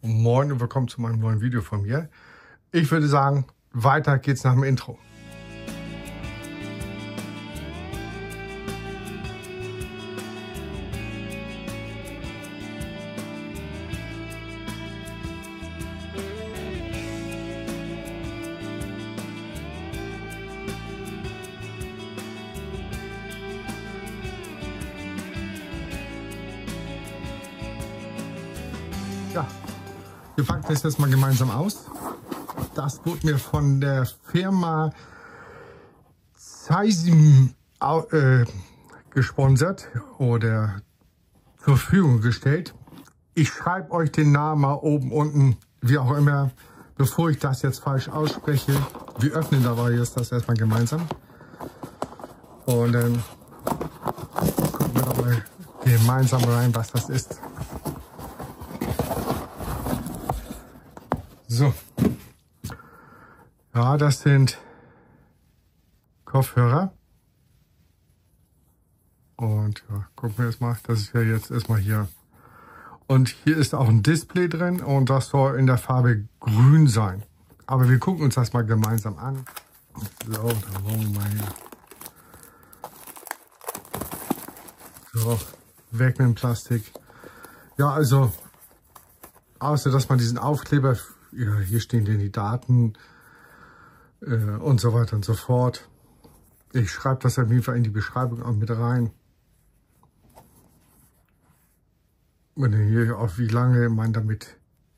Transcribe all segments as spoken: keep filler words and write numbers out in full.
Moin und willkommen zu meinem neuen Video von mir. Ich würde sagen, weiter geht's nach dem Intro. Ja, wir packen das jetzt mal gemeinsam aus. Das wurde mir von der Firma Zeisim äh, gesponsert oder zur Verfügung gestellt. Ich schreibe euch den Namen mal oben, unten, wie auch immer, bevor ich das jetzt falsch ausspreche. Wir öffnen dabei jetzt das erstmal gemeinsam. Und dann gucken wir dabei gemeinsam rein, was das ist. So, ja, das sind Kopfhörer und ja, gucken wir jetzt mal, das ist ja jetzt erstmal hier und hier ist auch ein Display drin und das soll in der Farbe grün sein, aber wir gucken uns das mal gemeinsam an. So, dann wollen wir mal hier. So, weg mit dem Plastik. Ja, also außer dass man diesen Aufkleber, ja, hier stehen denn die Daten äh, und so weiter und so fort. Ich schreibe das auf jeden Fall in die Beschreibung auch mit rein. Und dann hier auch, wie lange man damit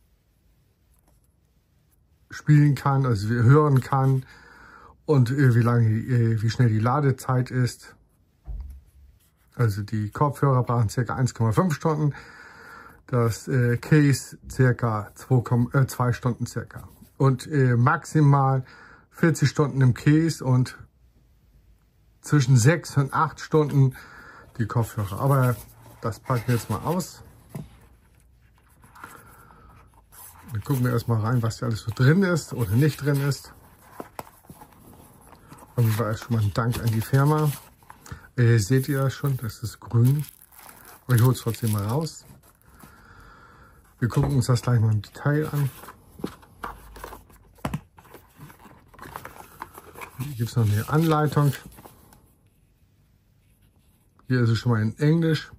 spielen kann, also hören kann und äh, wie lange, äh, wie schnell die Ladezeit ist. Also die Kopfhörer brauchen ca. eins Komma fünf Stunden. Das äh, Case circa zwei Stunden circa. Und äh, maximal vierzig Stunden im Case und zwischen sechs und acht Stunden die Kopfhörer. Aber das packen wir jetzt mal aus. Dann gucken wir erstmal rein, was hier alles so drin ist oder nicht drin ist. Und war schon mal ein Dank an die Firma. Äh, seht ihr das schon? Das ist grün. Aber ich hole es trotzdem mal raus. Wir gucken uns das gleich mal im Detail an. Hier gibt es noch eine Anleitung. Hier ist es schon mal in Englisch.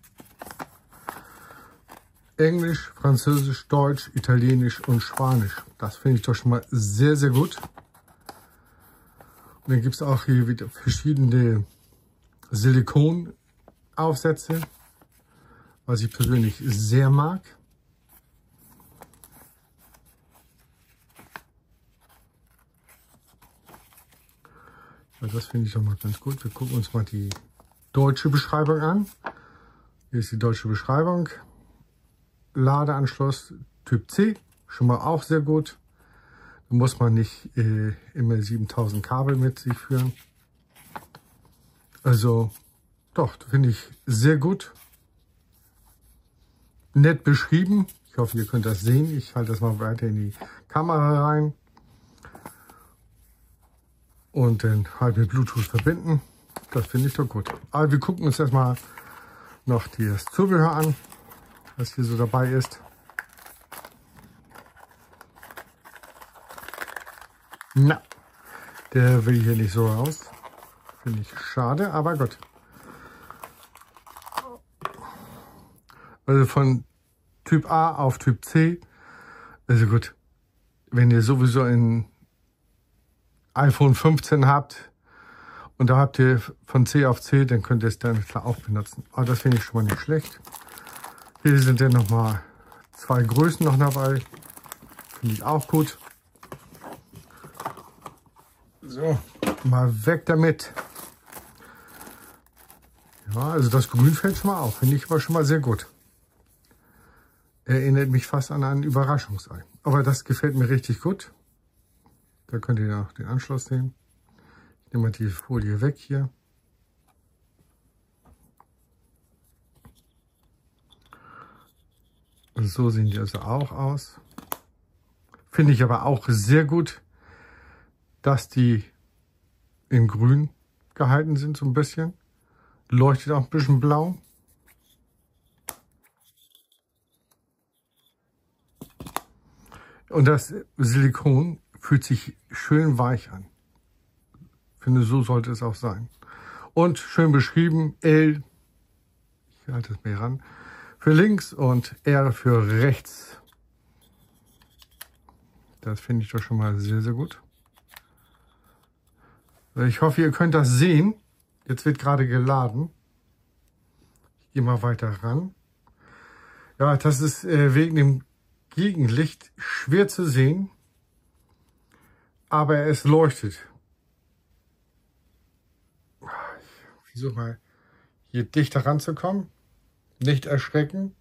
Englisch, Französisch, Deutsch, Italienisch und Spanisch. Das finde ich doch schon mal sehr, sehr gut. Und dann gibt es auch hier wieder verschiedene Silikonaufsätze, was ich persönlich sehr mag. Das finde ich doch mal ganz gut. Wir gucken uns mal die deutsche Beschreibung an. Hier ist die deutsche Beschreibung. Ladeanschluss Typ C, schon mal auch sehr gut. Da muss man nicht äh, immer siebentausend Kabel mit sich führen. Also doch, finde ich sehr gut. Nett beschrieben. Ich hoffe, ihr könnt das sehen. Ich halte das mal weiter in die Kamera rein. Und dann halt mit Bluetooth verbinden. Das finde ich doch gut. Aber wir gucken uns erstmal noch das Zubehör an, was hier so dabei ist. Na, der will hier nicht so raus. Finde ich schade, aber gut. Also von Typ A auf Typ C. Also gut, wenn ihr sowieso in iPhone fünfzehn habt und da habt ihr von C auf C, dann könnt ihr es dann klar auch benutzen. Aber das finde ich schon mal nicht schlecht. Hier sind dann nochmal zwei Größen noch dabei. Finde ich auch gut. So, mal weg damit. Ja, also das Grün fällt schon mal auf. Finde ich aber schon mal sehr gut. Erinnert mich fast an ein Überraschungsei. Aber das gefällt mir richtig gut. Da könnt ihr auch den Anschluss sehen. Ich nehme mal die Folie weg hier. Und so sehen die also auch aus. Finde ich aber auch sehr gut, dass die in grün gehalten sind, so ein bisschen. Leuchtet auch ein bisschen blau. Und das Silikon fühlt sich schön weich an. Ich finde, so sollte es auch sein. Und schön beschrieben, L, ich halte es mir ran, für links und R für rechts. Das finde ich doch schon mal sehr, sehr gut. Ich hoffe, ihr könnt das sehen. Jetzt wird gerade geladen. Ich gehe mal weiter ran. Ja, das ist äh, wegen dem Gegenlicht schwer zu sehen, aber es leuchtet. Ich versuche mal hier dichter ranzukommen. Nicht erschrecken.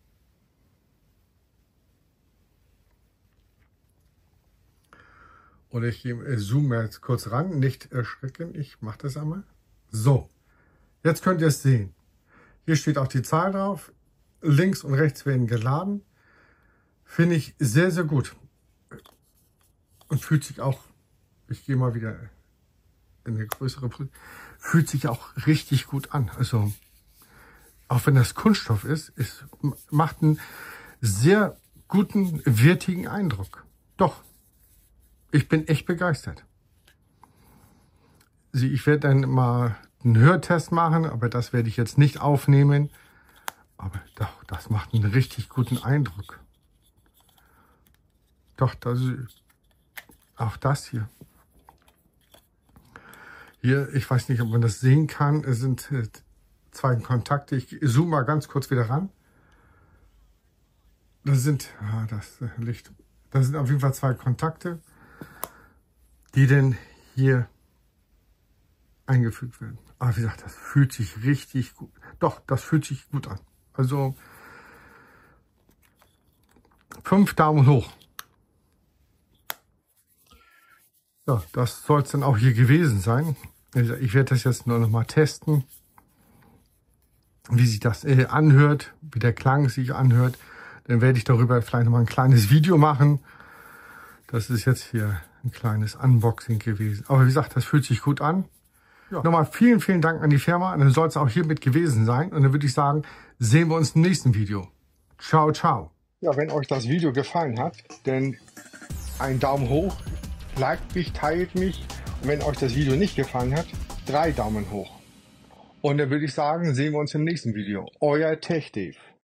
Oder ich zoome jetzt kurz ran. Nicht erschrecken. Ich mache das einmal. So, jetzt könnt ihr es sehen. Hier steht auch die Zahl drauf. Links und rechts werden geladen. Finde ich sehr, sehr gut. Und fühlt sich auch, ich gehe mal wieder in eine größere Brille, fühlt sich auch richtig gut an. Also, auch wenn das Kunststoff ist, es macht einen sehr guten, wertigen Eindruck. Doch, ich bin echt begeistert. Ich werde dann mal einen Hörtest machen, aber das werde ich jetzt nicht aufnehmen. Aber doch, das macht einen richtig guten Eindruck. Doch, das ist auch das hier. Hier, ich weiß nicht, ob man das sehen kann. Es sind zwei Kontakte. Ich zoome mal ganz kurz wieder ran. Das sind, ah, das Licht. Das sind auf jeden Fall zwei Kontakte, die dann hier eingefügt werden. Aber wie gesagt, das fühlt sich richtig gut. Doch, das fühlt sich gut an. Also fünf Daumen hoch. Ja, das soll es dann auch hier gewesen sein. Ich werde das jetzt nur noch mal testen, wie sich das äh, anhört, wie der Klang sich anhört. Dann werde ich darüber vielleicht noch mal ein kleines Video machen. Das ist jetzt hier ein kleines Unboxing gewesen. Aber wie gesagt, das fühlt sich gut an. Ja. Nochmal vielen, vielen Dank an die Firma. Und dann soll es auch hiermit gewesen sein. Und dann würde ich sagen, sehen wir uns im nächsten Video. Ciao, ciao. Ja, wenn euch das Video gefallen hat, dann einen Daumen hoch, liked mich, teilt mich. Und wenn euch das Video nicht gefallen hat, drei Daumen hoch. Und dann würde ich sagen, sehen wir uns im nächsten Video. Euer TechDave.